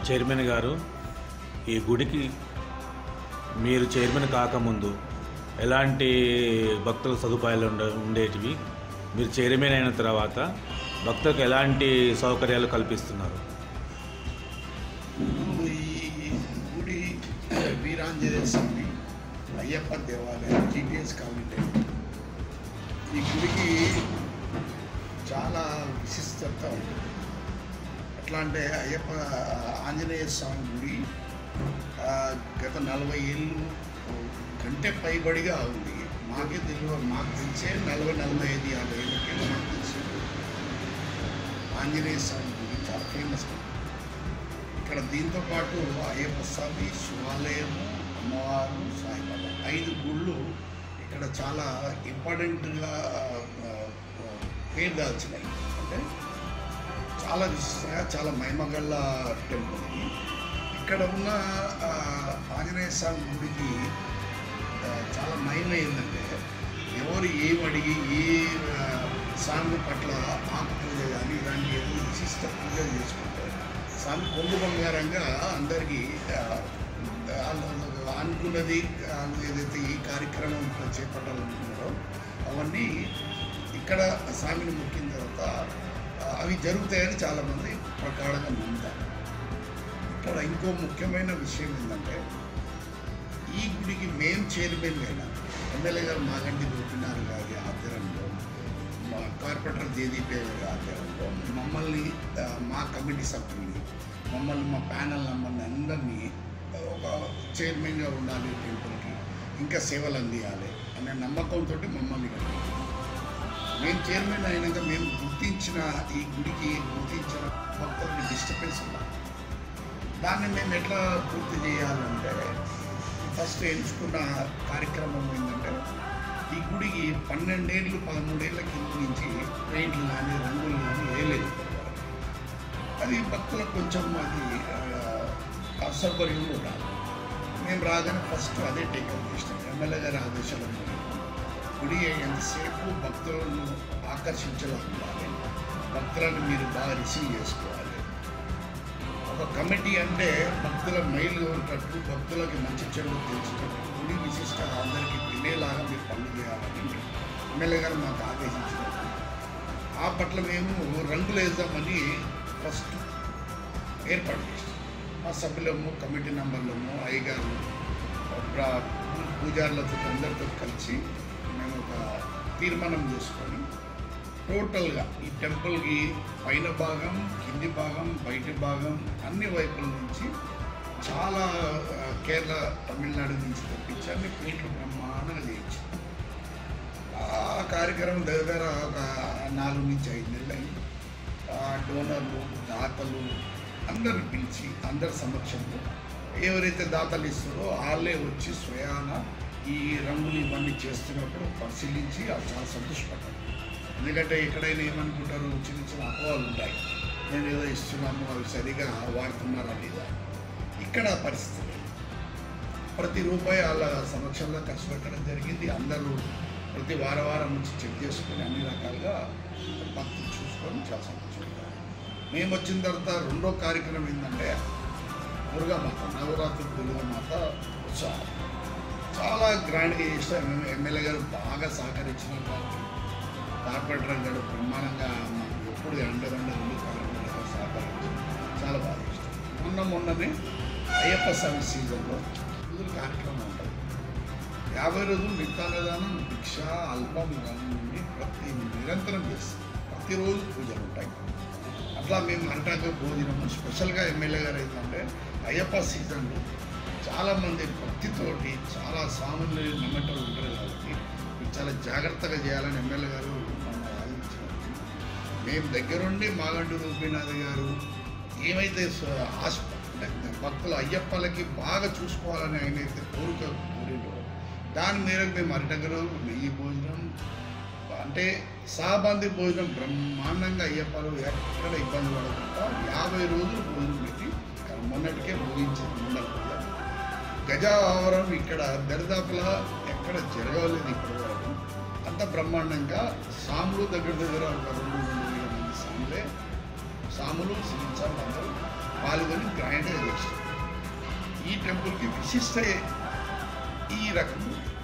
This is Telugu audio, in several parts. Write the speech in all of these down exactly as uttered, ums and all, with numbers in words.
చైర్మన్ గారు, ఈ గుడికి మీరు చైర్మన్ కాకముందు ఎలాంటి భక్తుల సదుపాయాలు ఉండ ఉండేటివి మీరు చైర్మన్ అయిన తర్వాత భక్తులకు ఎలాంటి సౌకర్యాలు కల్పిస్తున్నారు? ఈ గుడి వీరాంజనేయ స్వామి అయ్యప్ప దేవాలయం జీటీఎస్ కాలనీ. ఈ గుడికి చాలా విశిష్టత ఉంది. ఎట్లా అంటే అయ్యప్ప ఆంజనేయ స్వామి గుడి గత నలభై ఏళ్ళు కంటే పైబడిగా ఉంది. మాకే తెలియ మాకు తెలిసే నలభై నలభై ఐదు యాభై ఏళ్ళకి మాకు తెలిసి ఆంజనేయ స్వామి గుడి చాలా ఫేమస్. ఇక్కడ దీంతోపాటు అయ్యప్ప స్వామి, శివాలయము, అమ్మవారు, సాయిబాబా ఐదు గుళ్ళు ఇక్కడ చాలా ఇంపార్టెంట్గా పేరు దాల్చినాయి. అంటే చాలా విశిష్టంగా చాలా మహిమగల్ల టెంపుల్ ఇది. ఇక్కడ ఉన్న ఆంజనేయ స్వామి గుడికి చాలా మహిమ ఏంటంటే ఎవరు ఏం అడిగి ఏ స్వామి పట్ల ఆకు పూజ కానీ ఇలాంటి ఏదో విశిష్ట పూజలు చేసుకుంటారు. స్వామి కొంగు బంగారంగా అందరికీ అనుకున్నది ఏదైతే ఈ కార్యక్రమం చేపట్టాలనుకున్నారో అవన్నీ ఇక్కడ స్వామిని మొక్కిన తర్వాత అవి జరుగుతాయని చాలామంది ప్రకారంగా నమ్ముతారు. ఇక్కడ ఇంకో ముఖ్యమైన విషయం ఏంటంటే ఈ గుడికి మేము చైర్మన్ అయినా ఎమ్మెల్యే గారు మాగంటి గోపినాథ్ గారి ఆధ్వర్యంలో, మా కార్పొరేటర్ జేదీపీ గారి ఆధ్వర్యంలో మమ్మల్ని మా కమిటీ సభ్యుల్ని మమ్మల్ని మా ప్యానల్ నంబర్ని అందరినీ ఒక చైర్మన్గా ఉండాలి, టెంపుల్కి ఇంకా సేవలు అందియాలి అనే నమ్మకంతో మమ్మల్ని కలిగి మేము చైర్మన్ అయినాక మేము గుర్తించిన ఈ గుడికి గుర్తించిన భక్తులకి డిస్టర్బెన్స్ ఉండాలి. దాన్ని మేము ఎట్లా పూర్తి చేయాలంటే ఫస్ట్ ఎంచుకున్న కార్యక్రమం ఏంటంటే ఈ గుడికి పన్నెండేళ్ళు పదమూడేళ్ల కింద నుంచి పెయింట్లు కానీ రంగులు కానీ వేయలేదు. అది భక్తులకు కొంచెం అది అసౌకర్యంగా ఉండాలి. మేము రాగానే ఫస్ట్ అదే టేకప్ చేసినాం. ఎమ్మెల్యే గారి ఆదేశాల గుడి ఎంతసేపు భక్తులను ఆకర్షించేలా ఉండాలి, భక్తులను మీరు బాగా రిసీవ్ చేసుకోవాలి. ఒక కమిటీ అంటే భక్తుల మైలు ఉన్నట్టు భక్తులకి మంచి చెడు తెలుసుకుంటూ గుడి విశిష్ట అందరికీ తినేలాగా మీరు పనులు చేయాలని ఎమ్మెల్యే గారు మాకు ఆదేశించారు. ఆ పట్ల మేము రంగులు వేద్దామని ఫస్ట్ ఏర్పాటు చేస్తాం. మా సభ్యులము, కమిటీ మెంబర్లము, అయ్యగారు, పూజారులతో అందరితో కలిసి మేము ఒక తీర్మానం చేసుకొని టోటల్గా ఈ టెంపుల్కి పైన భాగం, కింది భాగం, బయటి భాగం అన్ని వైపుల నుంచి చాలా కేరళ, తమిళనాడు నుంచి తెప్పించి అన్ని ప్లేట్లు బ్రహ్మాండంగా చేయించి ఆ కార్యక్రమం దగ్గర ఒక నాలుగు నుంచి ఐదు నెలలు అయింది. డోనర్లు, దాతలు అందరిని పిలిచి అందరి సమక్షంలో ఎవరైతే దాతలు ఇస్తారో వాళ్ళే వచ్చి స్వయాన ఈ రంగులు ఇవన్నీ చేస్తున్నప్పుడు పరిశీలించి అది చాలా సంతోషపడ్డారు. ఎందుకంటే ఎక్కడైనా ఏమనుకుంటారు, చిన్న చిన్న అపోహలు ఉంటాయి, నేను ఏదో ఇస్తున్నాము అవి సరిగా వాడుతున్నారా లేదా. ఇక్కడ పరిస్థితి ప్రతి రూపాయి వాళ్ళ సమక్షంలో ఖర్చు పెట్టడం జరిగింది. అందరూ ప్రతి వార వారం నుంచి చెక్ చేసుకొని అన్ని రకాలుగా భక్తులు చూసుకొని చాలా సంతోషపడ్డారు. మేము వచ్చిన తర్వాత రెండో కార్యక్రమం ఏంటంటే దుర్గామాత, నవరాత్రి దుర్గామాత ఉత్సవం చాలా గ్రాండ్గా చేస్తాం. మేము ఎమ్మెల్యే గారు బాగా సహకరించిన వారికి కార్పొరేటర్ గారు బ్రహ్మాండంగా మాకు ఎప్పుడు అండదండ ఉంది. కార్పొరేటర్ గారు సహకరించి చాలా బాగా చేస్తాం. మొన్న మొన్ననే అయ్యప్ప స్వామి సీజన్లో రోజులు కార్యక్రమం ఉంటుంది. యాభై రోజులు నిత్యాన్నదానం, భిక్ష, అల్పం నుండి ప్రతి నిరంతరం చేస్తాం. ప్రతిరోజు పూజలు ఉంటాయి. అట్లా మేము అంటాక భోజనము స్పెషల్గా ఎమ్మెల్యే గారు ఏంటంటే అయ్యప్ప సీజన్లో చాలామంది భక్తితోటి చాలా స్వాములు నమ్మటం ఉంటారు కాబట్టి చాలా జాగ్రత్తగా చేయాలని ఎమ్మెల్యే గారు మమ్మల్ని ఆలోచించారు. మేము దగ్గరుండి మాగంటి గోపినాథ్ గారు ఏమైతే ఆశ భక్తులు అయ్యప్పలకి బాగా చూసుకోవాలని ఆయన అయితే కోరిక కోరిలో దాని మేరకు మేము అరటగరు నెయ్యి భోజనం అంటే సాబంది భోజనం బ్రహ్మాండంగా అయ్యప్పలు ఎక్కడ ఇబ్బంది పడకుండా యాభై రోజులు భోజనం పెట్టి మొన్నటికే ముగించారు. ముందర గజావరం ఇక్కడ దరిదాపులా ఎక్కడ జరగలేదు ఇప్పటి వరకు. అంత బ్రహ్మాండంగా సాములు దగ్గర దగ్గర ఒక రెండు రెండు వేల మంది సాములే సాములు శ్రీచారు అందరూ పాల్గొని గ్రాండ్గా చేస్తాం. ఈ టెంపుల్కి విశిష్ట ఈ రకం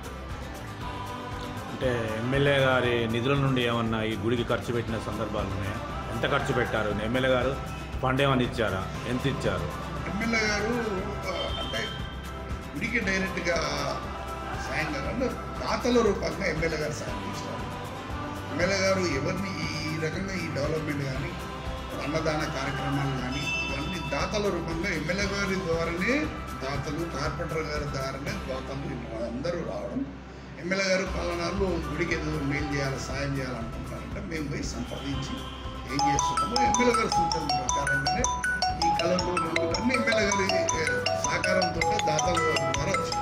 అంటే ఎమ్మెల్యే గారి నిధుల నుండి ఏమన్నా ఈ గుడికి ఖర్చు పెట్టిన సందర్భాలు ఉన్నాయా? ఎంత ఖర్చు పెట్టారు? ఎమ్మెల్యే గారు ఫండ్ ఏమన్నా ఇచ్చారా? ఎంత ఇచ్చారు? ఎమ్మెల్యే గారు అంటే గుడికి డైరెక్ట్గా సాయం కాకుండా దాతల రూపంగా ఎమ్మెల్యే గారు సాయం చేస్తారు. ఎమ్మెల్యే గారు ఎవరిని ఈ రకంగా ఈ డెవలప్మెంట్ కానీ అన్నదాన కార్యక్రమాలు కానీ ఇవన్నీ దాతల రూపంగా ఎమ్మెల్యే గారి ద్వారానే దాతలు, కార్పొరేటర్ గారి ద్వారానే దాతలు అందరూ రావడం. ఎమ్మెల్యే గారు పలానాళ్ళు గుడికి ఏదో మేలు చేయాలి, సాయం చేయాలనుకుంటున్నారంటే మేము పోయి సంప్రదించి ఏం చేస్తున్నామో ఎమ్మెల్యే గారి సూచన ప్రకారంగానే ఈ కళలు అన్ని ఎమ్మెల్యే గారి సహకారంతో దాతల ద్వారా వచ్చింది.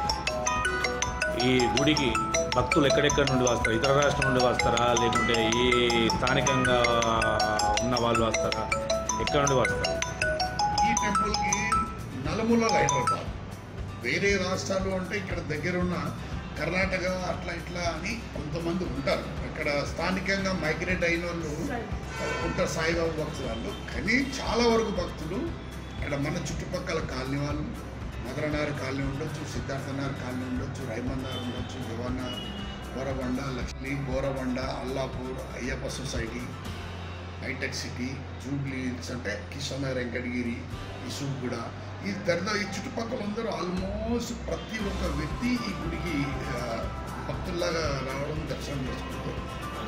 ఈ గుడికి భక్తులు ఎక్కడెక్కడి నుండి వస్తారు? ఇతర రాష్ట్రం నుండి వస్తారా, లేకుంటే ఈ స్థానికంగా ఉన్న వాళ్ళు వస్తారా? ఎక్కడ నుండి వస్తారు? ఈ టెంపుల్కి నలుమూలలు హైదరాబాద్, వేరే రాష్ట్రాలు అంటే ఇక్కడ దగ్గరున్న కర్ణాటక అట్లా ఇట్లా అని కొంతమంది ఉంటారు. ఇక్కడ స్థానికంగా మైగ్రేట్ అయిన వాళ్ళు ఉంటారు, సాయిబాబా భక్తులు వాళ్ళు. కానీ చాలా వరకు భక్తులు ఇక్కడ మన చుట్టుపక్కల కాలనీ వాళ్ళు, మధురనగర్ కాలనీ ఉండొచ్చు, సిద్ధార్థనగర్ కాలనీ ఉండొచ్చు, రైమన్నగర్ ఉండొచ్చు, Jawaharnagar, Borabanda, Lakshmi, Borabanda, Allapur, Ayyappa society, Hitec City, Jubilee Hills అంటే కిషన్నగర్, వెంకటగిరి, ఇసుగూడ, ఈ దర్దా ఈ చుట్టుపక్కల అందరూ ఆల్మోస్ట్ ప్రతి ఒక్క వ్యక్తి ఈ గుడికి భక్తుల్లాగా రావడం, దర్శనం చేసుకుంటారు.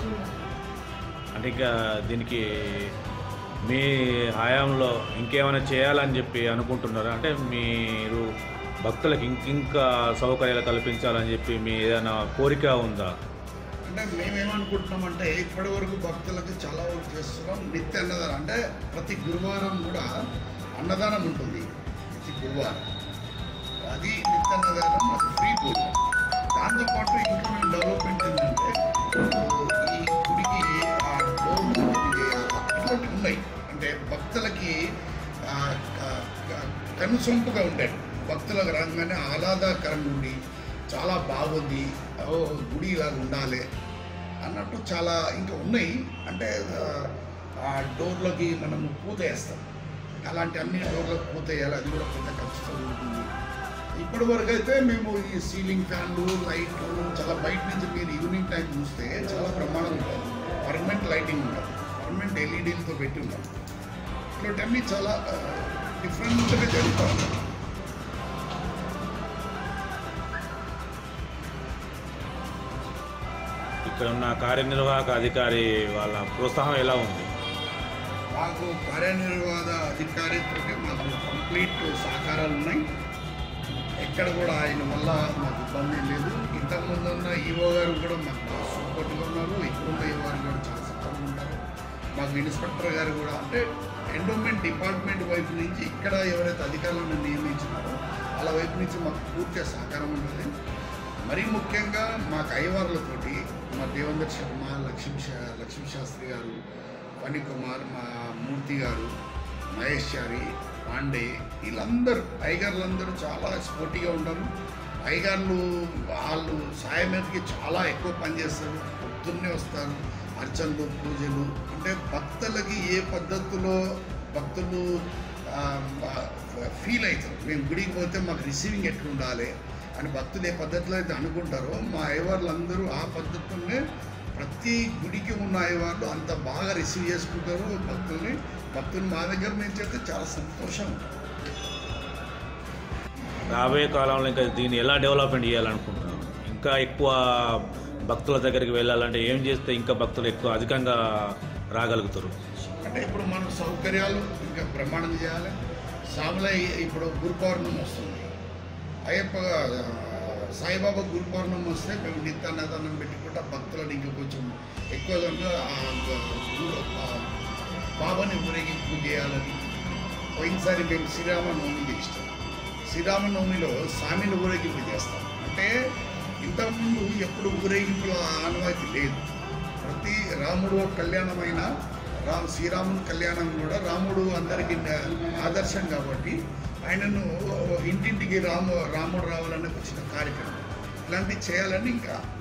అంటే ఇంకా దీనికి మీ హయాంలో ఇంకేమైనా చేయాలని చెప్పి అనుకుంటున్నారా? అంటే మీరు భక్తులకు ఇంకింకా సౌకర్యాలు కల్పించాలని చెప్పి మీ ఏదైనా కోరిక ఉందా? అంటే మేమేమనుకుంటున్నామంటే ఇప్పటి వరకు భక్తులకు చాలా వరకు చేస్తున్నాం. నిత్య అన్నదానం అంటే ప్రతి గురువారం కూడా అన్నదానం ఉంటుంది. ప్రతి గురువారం అది నిత్య అన్నదానం, అది ఫ్రీ పూజ. దాంతోపాటు ఇంకా మేము డెవలప్మెంట్ ఏంటంటే ఈ గుడికి ఆ డోర్ చేయాలి, ఇట్లాంటివి ఉన్నాయి. అంటే భక్తులకి కనుసొంపుగా ఉంటాయి. భక్తులకు రాగానే ఆహ్లాదకరంగా ఉండి చాలా బాగుంది, ఓ గుడి ఇలా ఉండాలి అన్నట్టు చాలా ఇంకా ఉన్నాయి. అంటే ఆ డోర్లకి మనము పూత వేస్తాం, అలాంటి అన్ని డోర్లకు పూత వేయాలి, అది కూడా పెద్ద ఖర్చుతో ఉంటుంది. ఇప్పటి వరకు అయితే మేము ఈ సీలింగ్ ఫ్యాన్లు, లైట్లు చాలా బయట నుంచి మీరు ఈవినింగ్ టైం చూస్తే చాలా బ్రహ్మాండంగా ఉంటుంది. పర్మనెంట్ లైటింగ్ ఉంటుంది, పర్మనెంట్ ఎల్ఈడీలతో పెట్టి ఉంటాం. ఇట్లాంటివన్నీ చాలా డిఫరెంట్గా జరుగుతూ ఉంటాయి. ఇక్కడ ఉన్న కార్యనిర్వాహక అధికారి వాళ్ళ ప్రోత్సాహం ఎలా ఉంది? మాకు కార్యనిర్వాహక అధికారితో మాకు కంప్లీట్ సహకారాలు ఉన్నాయి. ఎక్కడ కూడా ఆయన వల్ల మాకు ఇబ్బంది లేదు. ఇంతకుముందు ఉన్న ఈవో గారు కూడా మాకు సపోర్ట్గా ఉన్నారు, ఇప్పుడున్న ఈవో గారు కూడా చాలా సపోర్ట్గా ఉంటారు. మాకు ఇన్స్పెక్టర్ గారు కూడా అంటే ఎండోమెంట్ డిపార్ట్మెంట్ వైపు నుంచి ఇక్కడ ఎవరైతే అధికారులను నియమించినారో వాళ్ళ వైపు నుంచి మాకు పూర్తిగా సహకారం ఉంటుంది. మరీ ముఖ్యంగా మాకు అయ్యవార్లతోటి మా దేవేందర్ శర్మ, లక్ష్మీ శా లక్ష్మీ శాస్త్రి గారు, ఫణి కుమార్, మా మూర్తి గారు, మహేష్ చారి, పాండే, వీళ్ళందరూ అయ్యగారులందరూ చాలా స్పోర్టీగా ఉంటారు. అయ్యగారులు వాళ్ళు సాయం మీదకి చాలా ఎక్కువ పనిచేస్తారు, పొద్దున్నే వస్తారు, అర్చనలు, పూజలు. అంటే భక్తులకి ఏ పద్ధతిలో భక్తులు ఫీల్ అవుతారు, మేము గుడికి పోతే మాకు రిసీవింగ్ ఎట్లా ఉండాలి అని భక్తులు ఏ పద్ధతిలో అయితే అనుకుంటారో మా అయ్యవార్లు అందరూ ఆ పద్ధతిలోనే ప్రతి గుడికి ఉన్న అయ్యవార్లు అంత బాగా రిసీవ్ చేసుకుంటారు భక్తుల్ని. భక్తులు మా దగ్గర నుంచి అయితే చాలా సంతోషం ఉంటుంది. రాబోయే కాలంలో ఇంకా దీన్ని ఎలా డెవలప్మెంట్ చేయాలనుకుంటున్నాం? ఇంకా ఎక్కువ భక్తుల దగ్గరికి వెళ్ళాలంటే ఏం చేస్తే ఇంకా భక్తులు ఎక్కువ అధికంగా రాగలుగుతారు? అంటే ఇప్పుడు మనం సౌకర్యాలు ఇంకా బ్రహ్మాండం చేయాలి. సాములయ్య ఇప్పుడు గురు పౌర్ణమి వస్తుంది, అయ్యప్ప సాయిబాబా గురు పౌర్ణమి వస్తే మేము నిత్య అన్నదానం పెట్టుకుంటా భక్తులను ఇంకా కొంచెం ఎక్కువగా బాబాని ఊరేగింపు చేయాలని. పోయినసారి మేము శ్రీరామనవమి చేస్తాం. శ్రీరామనవమిలో స్వామిని ఊరేగింపు చేస్తాం. అంటే ఇంతకుముందు ఎప్పుడు ఊరేగింపుల ఆనవాయితీ లేదు. ప్రతి రాముడు కళ్యాణమైన రామ్ శ్రీరాముని కళ్యాణం కూడా రాముడు అందరికీ ఆదర్శం కాబట్టి ఆయనను ఇంటింటికి రాము రాముడు రావాలనే వచ్చిన కార్యక్రమం ఇలాంటివి చేయాలని ఇంకా